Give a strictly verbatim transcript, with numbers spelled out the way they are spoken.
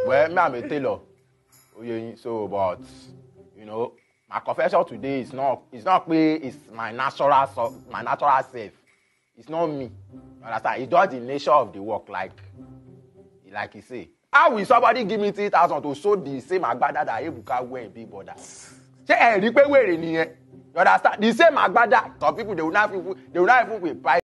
Well, me, I'm a tailor. So, but, you know, my confession today is not, it's not me, it's my natural, my natural self. It's not me. You understand? It's just the nature of the work, like, like you say. How will somebody give me three thousand to sew the same agbada that Ebuka wear in Big Broda? Say, eh, you understand? The same agbada, some people, they will not even, they will not even pay price.